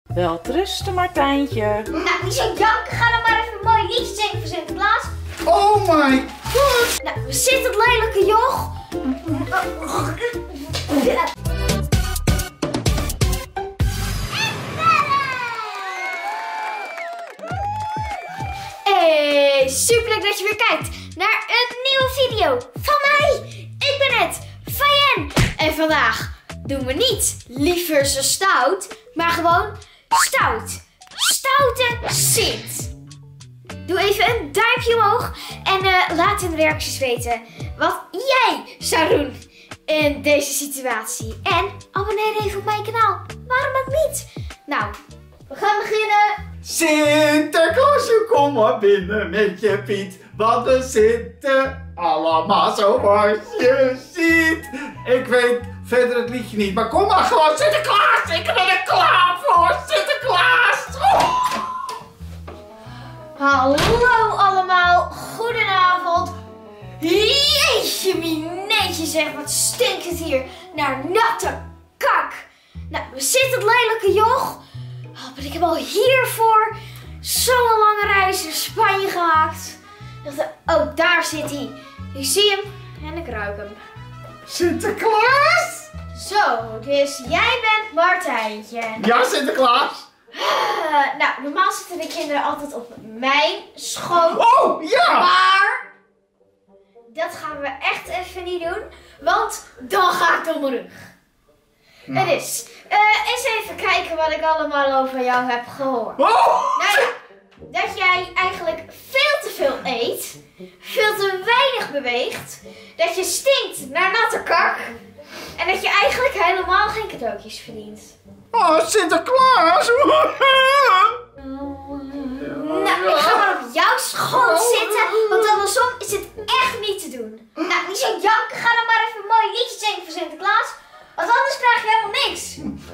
Welterusten, Martijntje. Nou, niet zo janken. Ga dan maar even een mooi liedje zingen voor Sinterklaas. Oh my god! Nou, we zitten het lelijke joch. Hey, superleuk dat je weer kijkt naar een nieuwe video van mij. Ik ben het, Fayen. En vandaag doen we niet lief versus stout, maar gewoon stout. Stoute Sint. Doe even een duimpje omhoog en laat in de reacties weten wat jij zou doen in deze situatie. En abonneer even op mijn kanaal. Waarom ook niet? Nou, we gaan beginnen. Sinterklaasje, kom maar binnen met je Piet. Want we zitten allemaal zoals je ziet. Ik weet verder het liedje niet, maar kom maar gewoon Sinterklaas. Ik ben er klaar voor, Sinterklaas. Oh. Hallo allemaal, goedenavond. Jeetje mineetje zeg, wat stinkt het hier naar natte kak. Nou, we zitten het lelijke joch. Oh, maar ik heb al hiervoor zo'n lange reis naar Spanje gemaakt. Oh, daar zit hij. Ik zie hem en ik ruik hem. Sinterklaas? Zo, dus jij bent Martijntje. Ja, Sinterklaas. Nou, normaal zitten de kinderen altijd op mijn schoot. Oh, ja! Maar dat gaan we echt even niet doen, want dan ga ik door mijn rug. Nou. En dus, eens even kijken wat ik allemaal over jou heb gehoord. Oh! Nou ja, dat jij eigenlijk veel te veel eet, veel te weinig beweegt, dat je stinkt naar natte kak en dat je eigenlijk helemaal geen cadeautjes verdient. Oh, Sinterklaas! Nou, ik ga maar op jouw schoot zitten, want andersom is het echt niet te doen. Nou, niet zo janken, ga dan maar even een mooi liedje zingen voor Sinterklaas, want anders krijg je helemaal niks.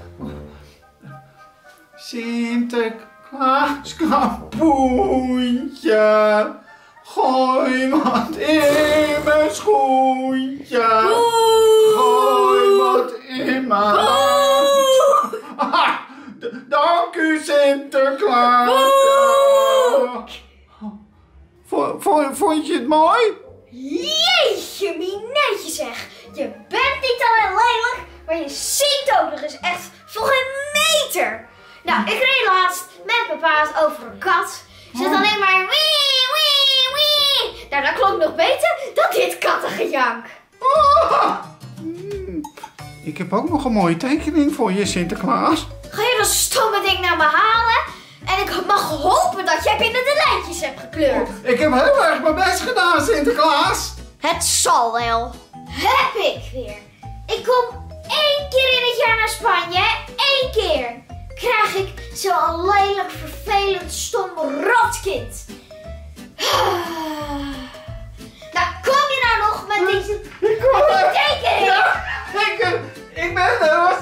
Sinterklaas kapoentje, gooi wat in mijn schoentje, gooi wat in mijn hand. Dank u Sinterklaas. Vond je het mooi? Jeetje, mineetje zeg. Je bent niet alleen lelijk, maar je zingt ook nog eens echt voor een meter. Nou, ik reed laatst met mijn paard over een kat. Ze zat alleen maar wee, wee, wee. Nou, dat klonk nog beter dan dit kattengejank. Ik heb ook nog een mooie tekening voor je, Sinterklaas. Ga je dat stomme ding naar me halen? En ik mag hopen dat jij binnen de lijntjes hebt gekleurd. Ik heb heel erg mijn best gedaan, Sinterklaas. Het zal wel. Heb ik weer. Ik kom 1 keer in het jaar naar Spanje. 1 keer. Krijg ik zo'n lelijk, vervelend, stom rotkind. Nou, kom je nou nog met deze tekening? Ja, ik ben er.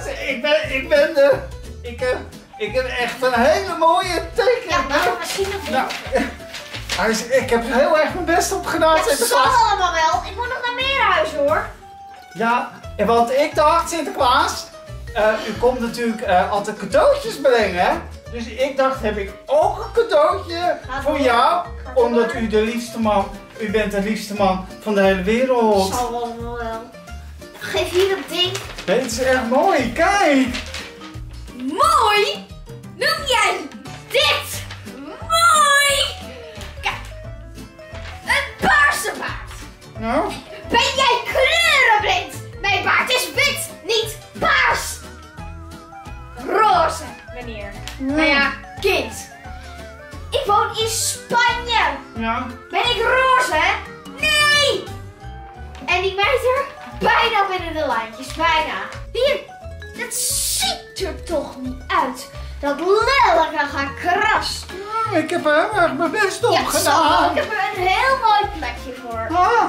Ik heb echt een hele mooie tekening. Ja, nou, misschien nog niet. Nou, ik heb er heel erg mijn best op gedaan, Het zal Sinterklaas. allemaal wel. Ik moet nog naar Meerhuis hoor. Ja, want ik dacht, Sinterklaas, u komt natuurlijk altijd cadeautjes brengen, hè? Dus ik dacht, heb ik ook een cadeautje voor jou, omdat u de liefste man, u bent de liefste man van de hele wereld. Zal allemaal wel. Geef hier dat ding. Dit is echt mooi, kijk! Mooi? Noem jij dit mooi? Kijk, een paarse baard. Nou? Ben jij kleurenblind? Mijn baard is wit, niet paars. Roze, meneer. Nou ja, kind. Ik woon in Spanje. Ja. Ben ik roze? Nee! En die meid er bijna binnen de lijntjes, bijna. Hier, dat ziet er toch niet uit. Dat lelijke gekras. Ik heb er heel erg mijn best op Ja, zo, gedaan. ik heb er een heel mooi plekje voor.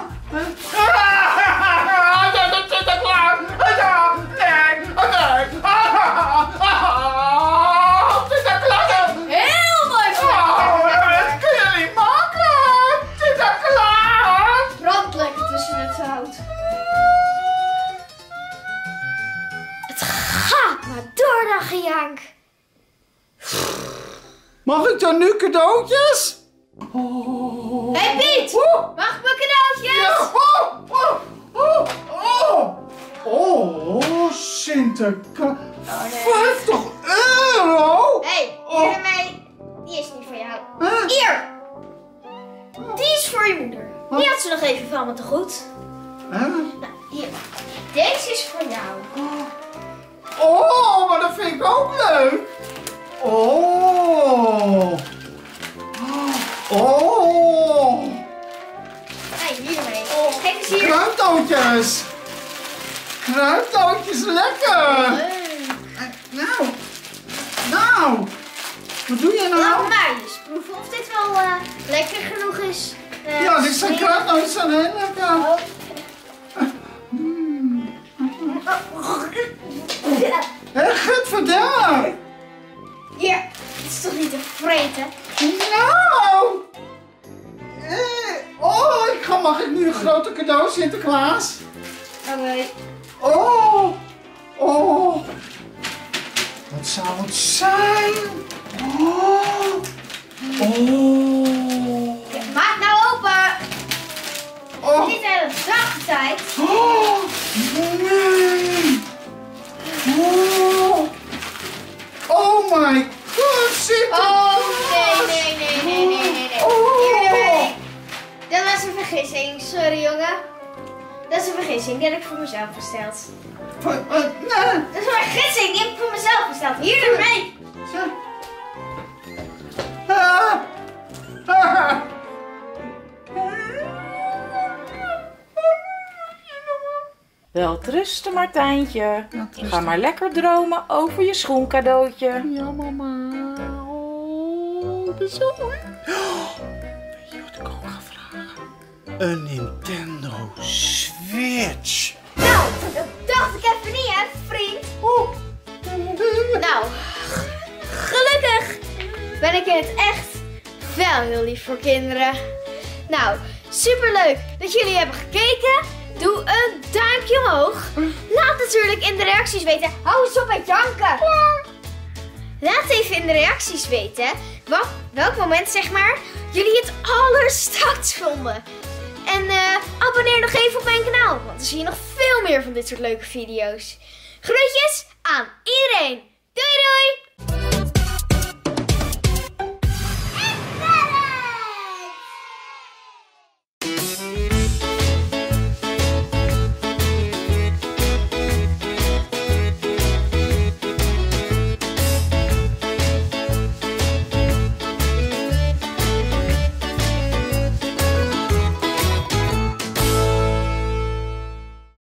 Dat is er klaar. Heel mooi plekje. Dat kun je niet maken. Sinterklaas. Brand lekker tussen het hout. Het gaat maar door dat gejank. Mag ik dan nu cadeautjes? Oh. Hé Piet, mag ik mijn cadeautjes? Ja. Oh, Sinterklaas. €50. Hé, hier ermee. Die is niet voor jou. Hier. Die is voor je moeder. Die had ze nog even van me te goed. Nou, hier. Deze is voor jou. Oh, maar dat vind ik ook leuk. Oh. Hé, hiermee. Kijk eens hier. Kruidnootjes. Kruidnootjes, lekker. Nou. Wat doe je nou? Laat mij eens proeven of dit wel lekker genoeg is. Ja, dit zijn kruidnootjes zijn heel lekker. Hé, godverdamme. Hier, het is toch niet te vreten? Nou. Mag ik nu een grote cadeau, Sinterklaas? Oké. Oh. Wat zou het zijn? Ja, maak nou open. Niet de hele dag de tijd. Nee. Oh my god, Sinterklaas. Nee. Hier. Dat was een vergissing. Sorry, jongen. Dat is een vergissing. Die heb ik voor mezelf besteld. Nee. Dat is een vergissing. Die heb ik voor mezelf besteld. Hier ermee. Welterusten, Martijntje. Ga maar lekker dromen over je schoencadeautje. Ja, mama. Dat is zo mooi. Weet je wat ik ook ga vragen? Een Nintendo Switch. Nou, dat dacht ik even niet, hè, vriend. Nou, gelukkig ben ik in het echt wel heel lief voor kinderen. Nou, superleuk dat jullie hebben gekeken. Doe een duimpje omhoog. Laat natuurlijk in de reacties weten. Hou eens op met janken. Laat even in de reacties weten welk moment, zeg maar, jullie het allerstoutst vonden. En abonneer nog even op mijn kanaal, want dan zie je nog veel meer van dit soort leuke video's. Groetjes aan iedereen. Doei doei!